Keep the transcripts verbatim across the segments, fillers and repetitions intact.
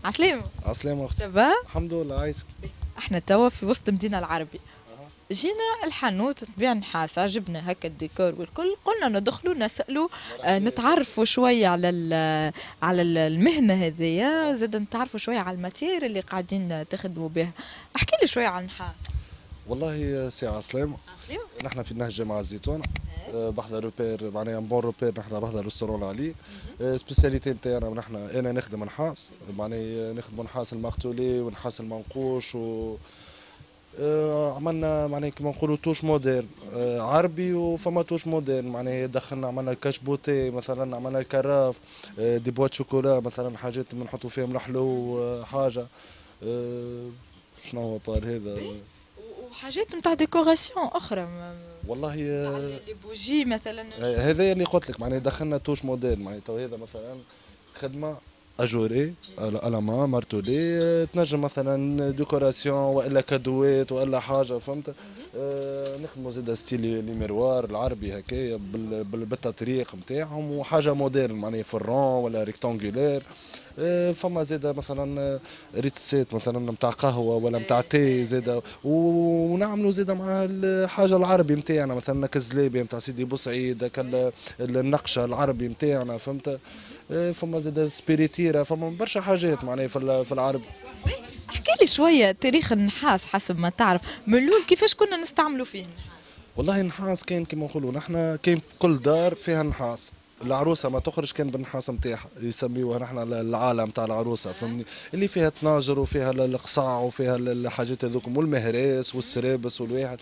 عسلامة. عسلامة أختي. سافا. الحمد لله عايشك. احنا توا في وسط المدينة العربية. جينا الحانوت تبيع نحاس، عجبنا هكا الديكور والكل، قلنا ندخلوا نسألوا آه نتعرفوا شوية على ال على ال- المهنة هذيا، زاد نتعرفوا شوية على الماتير اللي قاعدين تخدموا بها. احكي لي شوية عن النحاس. والله سي عسلامة. عسلامة. نحن في نهج جامعة الزيتون. أه، بحضر روبير معناها بون روبير، نحن بحضر ريستورون علي. أه، سبيسياليتي نتاعنا نحن انا نخدم نحاس، معناها نخدم نحاس المقتولي ونحاس المنقوش و أه، عملنا معناها كيما نقولوا توش موديرن، أه، عربي وفما توش موديرن، معناها دخلنا عملنا الكاشبوتي مثلا، عملنا الكراف، أه، دي بوات شوكولا مثلا، حاجات بنحطوا فيهم الحلو، أه، حاجة. أه، شنو هو بار هذا. وحاجات نتاع ديكوراسيون اخرى م- والله آه، لي بوجي مثلا. هذا اللي قلت لك، معناها دخلنا توش موديل، معناها تو هذا مثلا خدمه اجوري على ما مارتولي، آه، تنجم مثلا ديكوراسيون والا كادوات والا حاجه، فهمت. آه، نخدموا زاد ستيل لي ميروار العربي هكايا بال- بال- بالتطريق نتاعهم، وحاجه موديل معناها فرون ولا ريكتانجولير. آه، فما زاده مثلا آه، ريتسيت مثلا نتاع قهوه ولا نتاع تي زاده، ونعملوا زاده مع الحاجه العربي نتاعنا، مثلا كالزلابيه نتاع سيدي بوسعيد، كال- النقشه العربي نتاعنا، فهمت. آه، فما زاده سبيريتيرا، فما برشا حاجات معناها في ال- في العربي. احكي لي شوية تاريخ النحاس حسب ما تعرف، من الاول كيفاش كنا نستعملوا فيه النحاس. والله النحاس كان كما نقولوا نحن، كان في كل دار فيها نحاس. العروسه ما تخرج كان بالنحاس نتاعها، يسميوها نحن العالم تاع العروسه، فهمني، اللي فيها تناجر وفيها القصاع وفيها الحاجات هذوكم والمهراس والسرابس والواحد.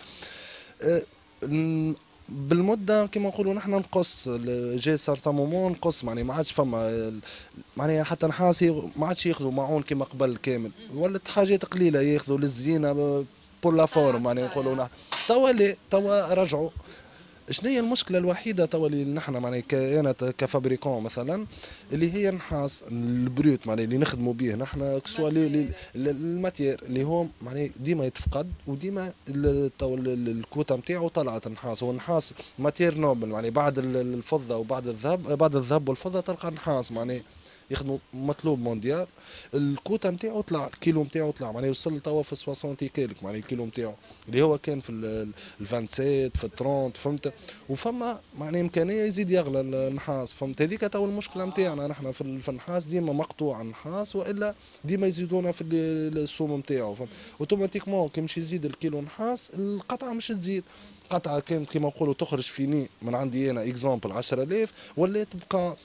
أه، ن- بالمده كما نقولوا نحن نقص، ال- جاي صار مومون نقص، معناها ما عادش فما ال- معناها حتى نحاس يغ- ما عادش ياخذوا معون كما قبل كامل، ولات حاجات قليله ياخذوا للزينه بور لا فورم، معناها نقولوا نحن. توا لا، توا رجعوا. شنو هي المشكله الوحيده توا اللي نحن معناها كأنا كفابريكون مثلا، اللي هي نحاس البروت معناها اللي نخدموا به نحن، كسوا لي- لي- ل- الماتير اللي هو معناها ديما يتفقد، وديما ال- توا ال- ال- الكوتا نتاعو طلعت النحاس، هو النحاس ماتير نوبل، معناها بعد ال- الفضه وبعد الذهب، بعد الذهب والفضه تلقى النحاس معناها يخدموا مطلوب مونديال. الكوتا نتاعو طلع، الكيلو نتاعو طلع، معناها وصل توا في ستين كيلك، معناها الكيلو نتاعو اللي هو كان في ال ال سبعة وعشرين في ثلاثين، فهمت. وفما معناها امكانيه يزيد يغلى النحاس، فهمت. هذيك تو المشكله نتاعنا نحن في ال- في النحاس، ديما مقطوع النحاس، والا ديما يزيدونا في ال- السوم نتاعو، فهمت. اوتوماتيكمون كي مش يزيد الكيلو نحاس، القطعه مش تزيد. قطعه كانت كيما نقولوا تخرج فيني من عندي انا اكزومبل عشرة آلاف، ولات بقاص.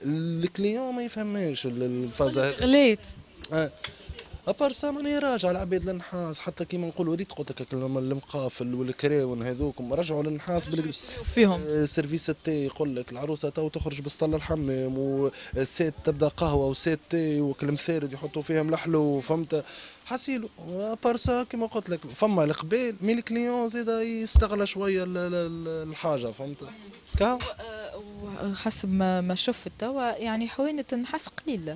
الكليون ما يفهمش ال- الفازه هذه. غليت. آه. ابار سا ماني راجع العباد للنحاس، حتى كيما نقولوا ريت قلت لك المقافل والكراون هذوكم رجعوا للنحاس بال فيهم. آه، سيرفيس التي، يقول لك العروسه تو تخرج بالصاله الحمام، والسيت تبدا قهوه وسيت تي وكلمثارد يحطوا فيهم الحلو، فهمت. حسيلو بارسا كيما قلت لك، فما القبيل مي الكليون زيد يستغلى شويه ال- ال- الحاجه، فهمت. كا وحسب ما ما شفت توا يعني حوينة النحاس قليلة،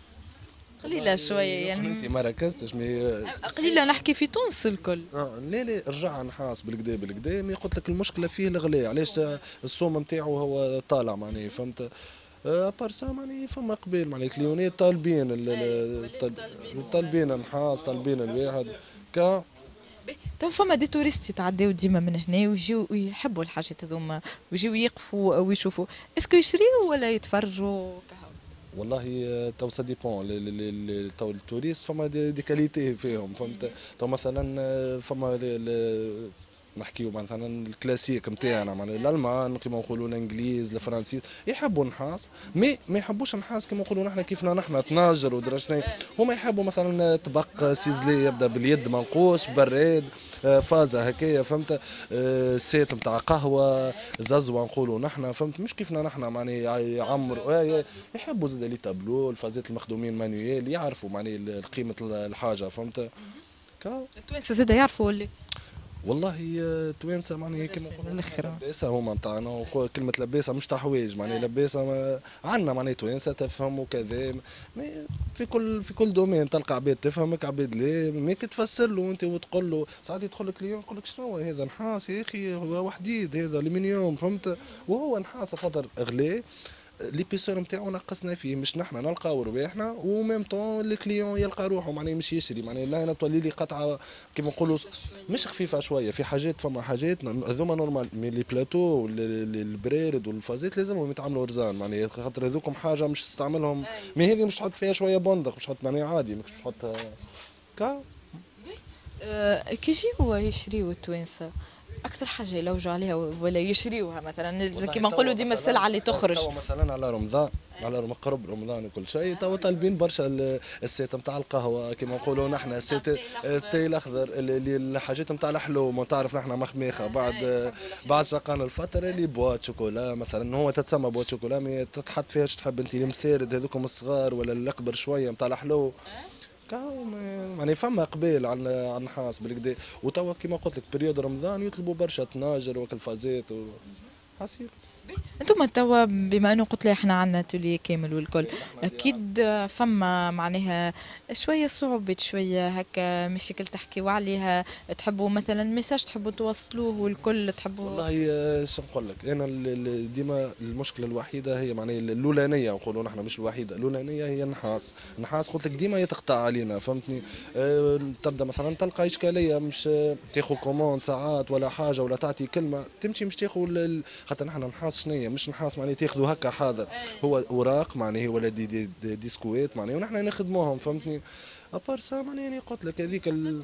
قليلة شوية انت يعني. ما ركزتش مي قليلة نحكي في تونس الكل. اه لا لا، رجع نحاس بالكدا بالكدا، مي قلت لك المشكله فيه الغلاء، علاش السوم نتاعو هو طالع، معناها فهمت. بارسا معني فما قبيل معني كليونات طالبين ال- ال- طال- طالبين النحاس، طالبين الواحد كا. تو فما دي توريست يتعداو ديما من هنا ويجيو ويحبوا الحاجات هذوما، ويجيو يقفوا ويشوفوا، اسكو يشريوا ولا يتفرجوا كهو. والله آه، تو سا ديبون، ل- ل- ل- تو التوريست فما دي, دي كاليتي فيهم، فهمت. تو مثلا آه، فما ل- ل- نحكيو مثلا الكلاسيك نتاعنا، معناها الالمان كيما نقولوا الانجليز الفرنسيس يحبوا النحاس، مي ما يحبوش النحاس كيما نقولوا نحن كيفنا نحن تناجر ودرا. هما يحبوا مثلا طبق سيزلي يبدا باليد منقوش براد، آه، فازه هكايا، فهمت. آه، سيت نتاع قهوه ززوه نقولوا نحن، فهمت، مش كيفنا نحن معناها يعمروا. يحبوا زاد لي تابلو الفازات المخدومين مانويل، يعرفوا معناها قيمه الحاجه، فهمت. كا التوانسة زادا يعرفوا اللي والله آه، توانسه معناها كيما من نقولوا نحن الاخر. لباسه هما نتاعنا، ونقول كلمه لباسه مش تحويج، معناها لباسه ما عندنا معناها توانسه تفهم وكذا. مي في كل في كل دومين تلقى عباد تفهمك عباد لا، مي كي تفسر له انت وتقول له ساعات يدخل لك اليوم يقول لك شنو هو هذا نحاس يا اخي، هو وحديد هذا الومنيوم، فهمت. وهو نحاس خاطر اغلى. ليبيسور نتاعو نقصنا فيه، مش نحنا نلقاو رباحنا وميم طون الكليون يلقى روحه معناها مش يشري، معناها لا انا تولي لي قطعه كيما نقولوا مش خفيفه شويه في حاجات، فما حاجات هذوما نورمال مي لي بلاتو البريرد والفازيت لازمهم يتعاملوا رزان، معناها خاطر هذوكم حاجه مش تستعملهم، مي هذه مش تحط فيها شويه بندق، مش تحط معناها عادي مش تحط كا. أه كي يجيو يشريو التوانسه اكثر حاجه يلوجوا عليها ولا يشريوها مثلا كيما نقولوا ديما السلعه اللي تخرج توا مثلا على رمضان على رم- قرب رمضان وكل شيء توا طالبين برشا ال- السيت نتاع القهوه كيما نقولوا نحن السيت التاي الاخضر اللي الحاجات نتاع الحلوم وتعرف نحن مخميخه بعد بعد سقان الفتره اللي بوات شوكولا مثلا هو تتسمى بوات شوكولا مي تتحط فيها اش تحب انت المثارد هذوكم الصغار ولا الاكبر شويه نتاع الحلو كاو يعني فما قبيل على على النحاس بالكدا، وتوا كيما قلت لك بريود رمضان يطلبوا برشا تناجر وكلفازات و حسير. انتم توا بما انه قلت لي احنا عندنا تولي كامل والكل اكيد فما معناها شويه صعوبة شويه هكا مشاكل تحكيوا عليها، تحبوا مثلا ميساج تحبوا توصلوه والكل تحبوا. والله شو نقول لك انا ديما المشكله الوحيده هي معناها الاولانيه نقولوا نحن مش الوحيده، الاولانيه هي النحاس، النحاس قلت لك ديما يتقطع علينا فهمتني. أه تبدا مثلا تلقى اشكاليه مش تاخذ كوموند ساعات ولا حاجه ولا تعطي كلمه تمشي مش تاخذ، خاطر نحن نحاس شنية مش نحاس معناها تاخذوا هكا حاضر هو اوراق معناها ولا دي دي دي ديسكوات معناها ونحن نخدموهم فهمتني. ابار سا معناها قلت لك هذيك ال...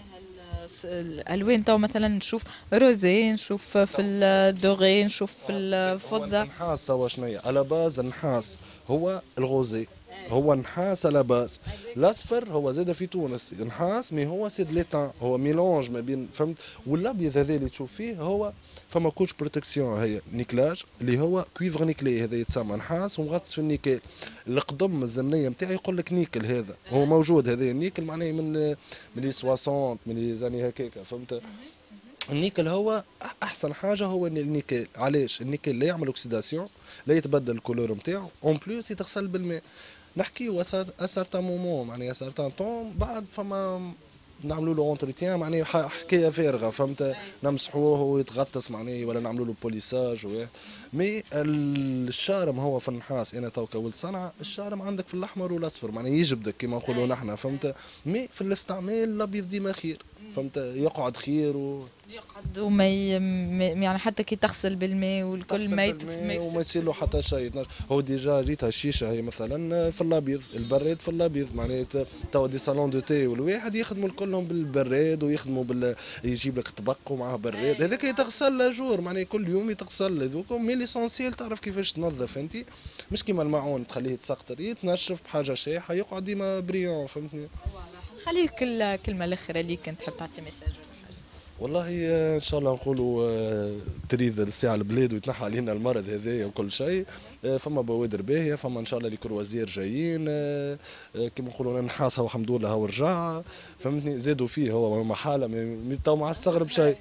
الالوان تو مثلا نشوف روزي نشوف في الدوغي نشوف في الفضه. النحاس هو شنية على باز النحاس هو الغوزي هو نحاس على باز، الاصفر هو زاد في تونس نحاس مي هو سيد ليتان هو ميلونج ما بين فهمت، والابيض هذا اللي تشوف فيه هو فما كوش بروتكسيون هي نيكلاج اللي هو كويفر نيكلي هذا يتسمى نحاس ومغطس في النيكل. القدم الزمنيه نتاعي يقول لك نيكل هذا هو موجود هذا النيكل معناه من من لي ستين من لي زاني هكاك فهمت. النيكل هو احسن حاجه هو النيكل، علاش النيكل لا يعمل اوكسيداسيون لا يتبدل الكولور نتاعو اون بلوس يتغسل بالماء. نحكيو اسارتان مومون معناها اسارتان طون بعد فما نعملوا له اونتروتيان معناها حكايه فارغه فهمت، نمسحوه ويتغطس معناها ولا نعملوا له بوليساج و مي الشارم هو في النحاس انا توكا ولد صنعاء الشارم عندك في الاحمر والاصفر معناها يجبدك كما نقولوا نحن فهمت، مي في الاستعمال الابيض ديما خير فهمت يقعد خير و يقعد وما ي... يعني حتى كي تغسل بالماء والكل ما يت... وما يصير له حتى شيء. هو ديجا ريتها الشيشه هي مثلا في الابيض البراد في الابيض معناها توا دي صالون دو تي والواحد يخدموا كلهم بالبراد ويخدموا بال يجيب لك طبق ومعه براد هذاك يتغسل لاجور معناها كل يوم يتغسل هذوك مي ليسونسيال تعرف كيفاش تنظف انت مش كيما الماعون تخليه يتسقطر يتنشف بحاجه شايحه يقعد ديما بريون فهمتني. خليك كلمه الاخرى اللي كنت تحب تعطي ميساج. والله ان شاء الله نقولوا تريد الساعه البلاد ويتنحى علينا المرض هذايا وكل شيء، فما بوادر باهيه فما ان شاء الله لي كروازير جايين كيما نقولوا نحاسها والحمد لله هو رجع فهمتني زادوا فيه هو ما حاله تو ما استغرب شيء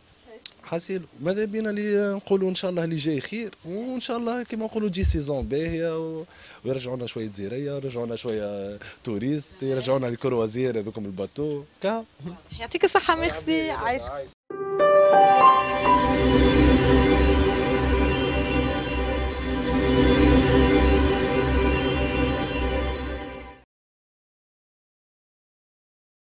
حسيل. ماذا بينا اللي نقولوا ان شاء الله اللي جاي خير وان شاء الله كيما نقولوا تجي سيزون باهيه و... ويرجعونا شويه زيريه يرجعونا شويه توريست يرجعونا الكروازير هذوكم الباتو كا. يعطيك الصحه ميرسي عايش.